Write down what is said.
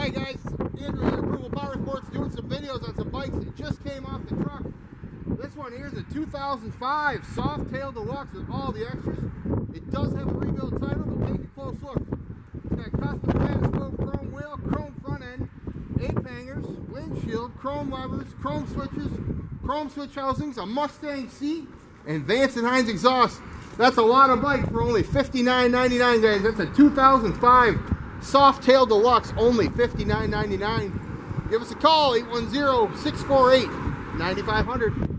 Hi guys, Andrew here, Approval Power Sports, doing some videos on some bikes that just came off the truck. This one here is a 2005 Softail Deluxe with all the extras. It does have a rebuild title, but take a close look. It's got custom Fantascope chrome wheel, chrome front end, ape hangers, windshield, chrome levers, chrome switches, chrome switch housings, a Mustang seat, and Vance & Hines exhaust. That's a lot of bike for only $59.99, guys. That's a 2005 Softail Deluxe, only $59.99. Give us a call, 810-648-9500.